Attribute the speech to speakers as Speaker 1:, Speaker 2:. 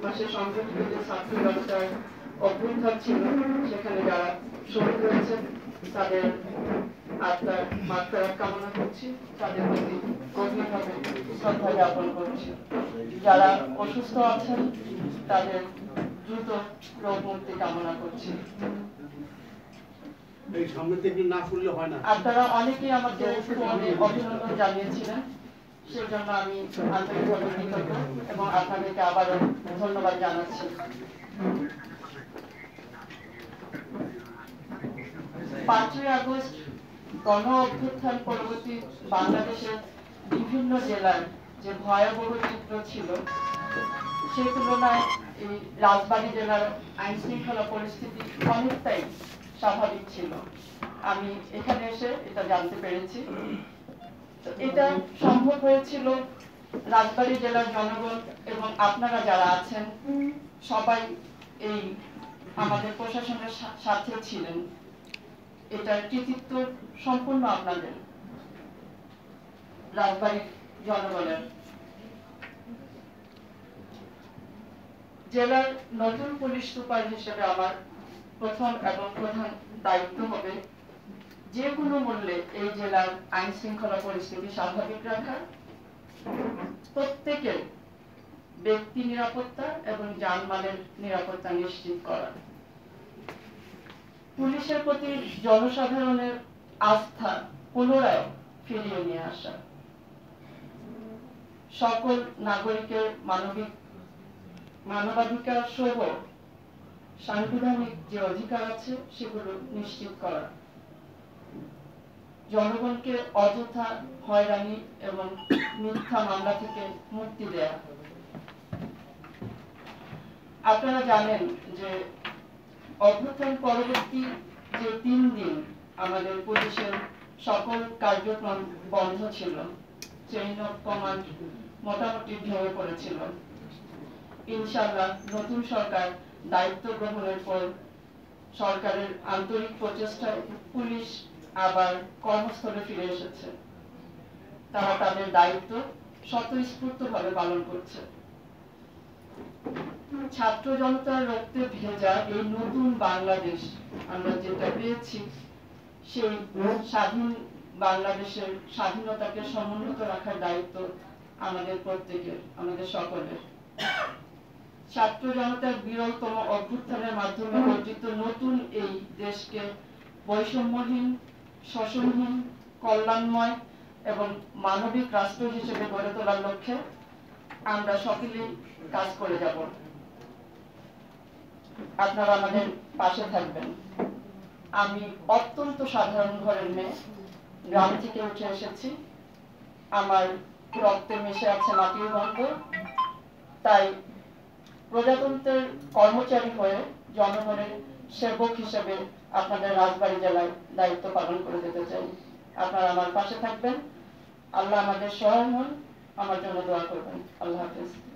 Speaker 1: মাসে সংগঠিত যে ছাত্র জনতার অভ্যুত্থান ছিল সেখানে যারা শহীদ হয়েছে তাদের আত্মার মাগফিরাত কামনা করছি, তাদের প্রতি গভীরভাবে শ্রদ্ধা জ্ঞাপন করছি। যারা অসুস্থ আছেন তাদের দ্রুত রোগ মুক্তি কামনা করছি। আপনারা অনেকেই আমাকে ফোনে অভিনন্দন জানিয়েছিলেন, সেই জন্য আমি আন্তরিকভাবে কৃতজ্ঞ এবং আপনাদেরকে আবারও ধন্যবাদ জানাচ্ছি। 5ই আগস্ট গণ অভ্যুত্থান পরবর্তী বাংলাদেশের বিভিন্ন জেলার যে ভয়াবহ চিত্র ছিল সেই তুলনায় এই রাজবাড়ী জেলার আইন শৃঙ্খলা পরিস্থিতি অনেকটাই স্বাভাবিক ছিল। আমি এখানে এসে এটা জানতে পেরেছি। এটা সম্ভব হয়েছিল রাজবাড়ী জেলার জনগণ এবং আপনারা যারা আছেন সবাই এই আমাদের প্রশাসনের সাথে ছিলেন। এটার কৃতিত্ব সম্পূর্ণ আপনাদের, রাজবাড়ীর জনগণের। জেলার নতুন পুলিশ সুপার হিসেবে আমার প্রথম এবং প্রধান দায়িত্ব হবে যে কোনো মূল্যে এই জেলার আইন শৃঙ্খলা পরিস্থিতি স্বাভাবিক রাখা, প্রত্যেকের ব্যক্তি নিরাপত্তা এবং জানমালের নিরাপত্তা নিশ্চিত করা, পুলিশের প্রতি জনসাধারণের আস্থা পুনরায় ফিরিয়ে নিয়ে আসা, সকল নাগরিকের মানবাধিকার সহ সাংবিধানিক যে অধিকার আছে সেগুলো নিশ্চিত করা, জনগণকে অযথা হয়রানি এবং মিথ্যা মামলা থেকে মুক্তি দেয়া। আপনারা জানেন যে অভ্যুত্থান পরবর্তী যে 3 দিন আমাদের পুলিশের সকল কার্যক্রম বন্ধ ছিল, চেইন অফ কমান্ড মোটামুটি ভেঙে পড়েছিল। ইনশাআল্লাহ নতুন সরকার দায়িত্ব গ্রহণের পর সরকারের আন্তরিক প্রচেষ্টায় পুলিশ আবার কর্মস্থলে ফিরে এসেছে। তারা তাদের দায়িত্ব স্বতঃস্ফূর্তভাবে পালন করছে। ছাত্র জনতার রক্তে ভেজা এই নতুন বাংলাদেশ আমরা যেটা পেয়েছি, সেই স্বাধীন বাংলাদেশের স্বাধীনতাকে সমুন্নত রাখার দায়িত্ব আমাদের প্রত্যেকের, আমাদের সকলের। ছাত্র জনতার বিরলতম অভ্যুত্থানের মাধ্যমে অর্জিত নতুন এই দেশকে বৈষম্যহীন, শোষণহীন, কল্যাণময় এবং মানবিক রাষ্ট্র হিসেবে গড়ে তোলার লক্ষ্যে আমরা সকলেই কাজ করে যাব। আপনারা আমাদের পাশে থাকবেন। আমি অত্যন্ত সাধারণ ঘরের মেয়ে, গ্রাম থেকে উঠে এসেছি। আমার রক্তে মিশে আছে মাটির গন্ধ। তাই প্রজাতন্ত্রের কর্মচারী হয়ে জনগণের সেবক হিসেবে আপনাদের রাজবাড়ী জেলায় দায়িত্ব পালন করে যেতে চাই। আপনারা আমার পাশে থাকবেন। আল্লাহ আমাদের সহায় হন। আমার জন্য দোয়া করবেন। আল্লাহ হাফেজ।